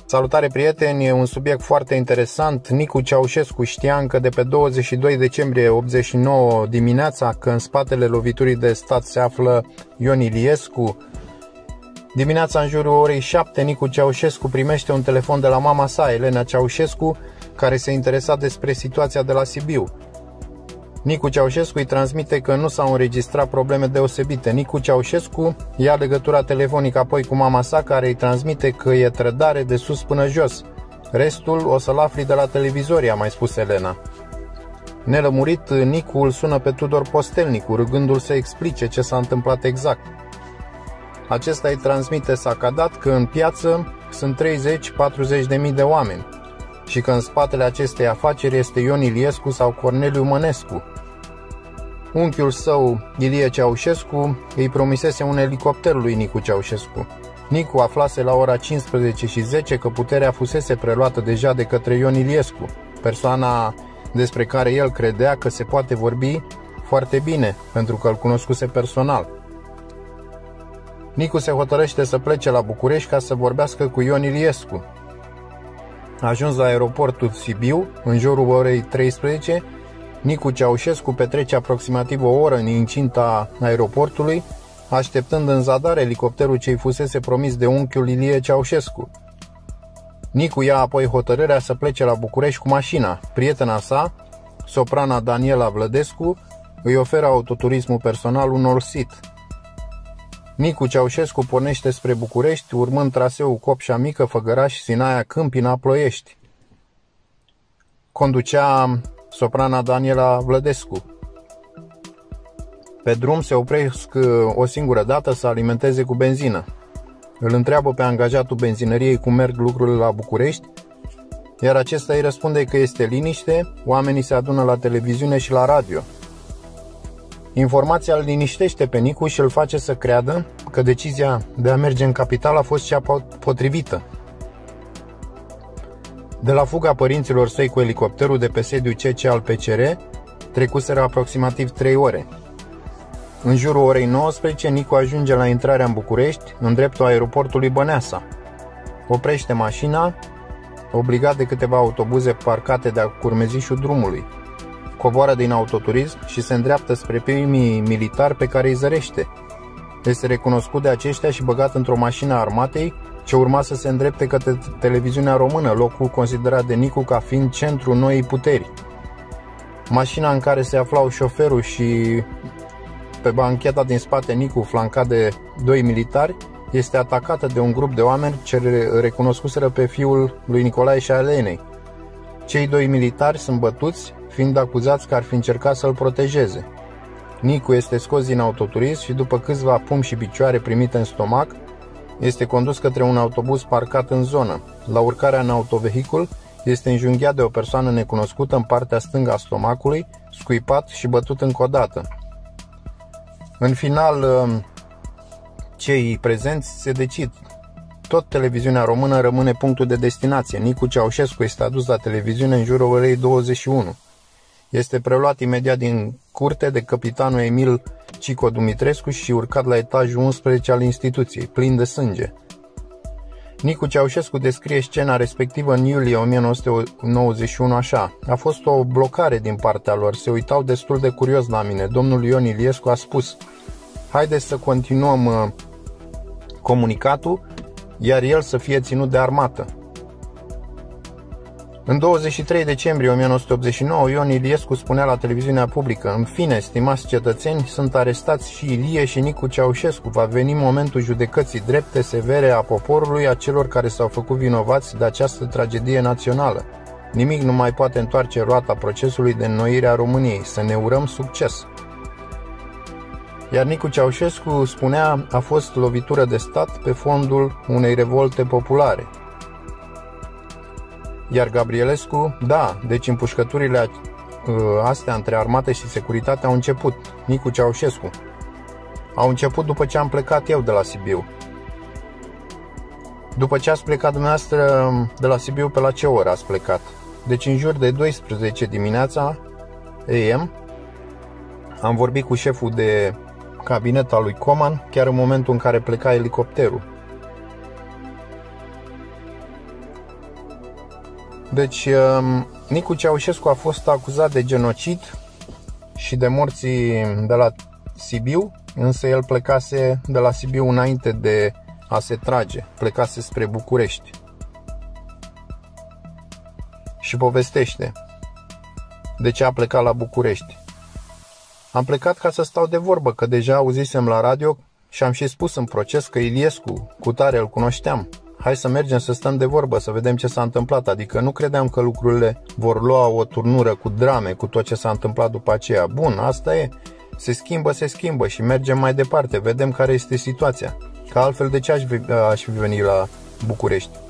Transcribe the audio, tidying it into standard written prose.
Salutare prieteni, e un subiect foarte interesant. Nicu Ceaușescu știa încă de pe 22 decembrie 89 dimineața că în spatele loviturii de stat se află Ion Iliescu. Dimineața în jurul orei 7, Nicu Ceaușescu primește un telefon de la mama sa, Elena Ceaușescu, care se interesa despre situația de la Sibiu. Nicu Ceaușescu îi transmite că nu s-au înregistrat probleme deosebite. Nicu Ceaușescu ia legătura telefonică apoi cu mama sa, care îi transmite că e trădare de sus până jos. Restul o să-l afli de la televizor, i-a mai spus Elena. Nelămurit, Nicu îl sună pe Tudor Postelnicu, rugându-l să explice ce s-a întâmplat exact. Acesta îi transmite sacadat că în piață sunt 30-40 de mii de oameni și că în spatele acestei afaceri este Ion Iliescu sau Corneliu Mănescu. Unchiul său, Ilie Ceaușescu, îi promisese un elicopter lui Nicu Ceaușescu. Nicu aflase la ora 15:10 că puterea fusese preluată deja de către Ion Iliescu, persoana despre care el credea că se poate vorbi foarte bine, pentru că îl cunoscuse personal. Nicu se hotărăște să plece la București ca să vorbească cu Ion Iliescu. Ajuns la aeroportul Sibiu, în jurul orei 13, Nicu Ceaușescu petrece aproximativ o oră în incinta aeroportului, așteptând în zadar elicopterul ce-i fusese promis de unchiul Ilie Ceaușescu. Nicu ia apoi hotărârea să plece la București cu mașina. Prietena sa, soprana Daniela Vlădescu, îi oferă autoturismul personal unor sit. Nicu Ceaușescu pornește spre București, urmând traseul Copșa Mică, Făgăraș, Sinaia, Câmpina, Ploiești. Conducea soprana Daniela Vlădescu. Pe drum se opresc o singură dată să alimenteze cu benzină. Îl întreabă pe angajatul benzinăriei cum merg lucrurile la București, iar acesta îi răspunde că este liniște, oamenii se adună la televiziune și la radio. Informația îl liniștește pe Nicu și îl face să creadă că decizia de a merge în capitală a fost cea potrivită. De la fuga părinților săi cu elicopterul de pe sediu CC al PCR, trecuseră aproximativ 3 ore. În jurul orei 19, Nicu ajunge la intrarea în București, în dreptul aeroportului Băneasa. Oprește mașina, obligat de câteva autobuze parcate de-a curmezișul drumului. Coboară din autoturism și se îndreaptă spre primii militari pe care îi zărește. Este recunoscut de aceștia și băgat într-o mașină a armatei, ce urma să se îndrepte către televiziunea română, locul considerat de Nicu ca fiind centrul noii puteri. Mașina în care se aflau șoferul și pe bancheta din spate Nicu, flancat de 2 militari, este atacată de un grup de oameni ce recunoscuseră pe fiul lui Nicolae și a Elenei. Cei 2 militari sunt bătuți, fiind acuzați că ar fi încercat să-l protejeze. Nicu este scos din autoturism și după câțiva pumni și picioare primite în stomac, este condus către un autobuz parcat în zonă. La urcarea în autovehicul, este înjunghiat de o persoană necunoscută în partea stângă a stomacului, scuipat și bătut încă o dată. În final, cei prezenți se decid. Tot televiziunea română rămâne punctul de destinație. Nicu Ceaușescu este adus la televiziune în jurul orei 21. Este preluat imediat din curte de capitanul Emil Cico Dumitrescu și urcat la etajul 11 al instituției, plin de sânge. Nicu Ceaușescu descrie scena respectivă în iulie 1991 așa: a fost o blocare din partea lor, se uitau destul de curios la mine. Domnul Ion Iliescu a spus: haideți să continuăm comunicatul, iar el să fie ținut de armată. În 23 decembrie 1989, Ion Iliescu spunea la televiziunea publică: în fine, stimați cetățeni, sunt arestați și Ilie și Nicu Ceaușescu. Va veni momentul judecății drepte, severe a poporului, a celor care s-au făcut vinovați de această tragedie națională. Nimic nu mai poate întoarce roata procesului de înnoire a României. Să ne urăm succes. Iar Nicu Ceaușescu spunea: a fost lovitură de stat pe fondul unei revolte populare. Iar Gabrielescu: da, deci împușcăturile astea între armată și securitate au început. Nicu Ceaușescu: au început după ce am plecat eu de la Sibiu. După ce ați plecat dumneavoastră de la Sibiu, pe la ce oră ați plecat? Deci în jur de 12 dimineața AM am vorbit cu șeful de cabinet al lui Coman, chiar în momentul în care pleca elicopterul. Deci, Nicu Ceaușescu a fost acuzat de genocid și de morții de la Sibiu, însă el plecase de la Sibiu înainte de a se trage, plecase spre București. Și povestește de ce a plecat la București. Am plecat ca să stau de vorbă, că deja auzisem la radio și am și spus în proces că Iliescu, cu tare îl cunoșteam. Hai să mergem să stăm de vorbă, să vedem ce s-a întâmplat. Adică nu credeam că lucrurile vor lua o turnură cu drame, cu tot ce s-a întâmplat după aceea. Bun, asta e. Se schimbă și mergem mai departe. Vedem care este situația. Că altfel de ce aș fi venit la București?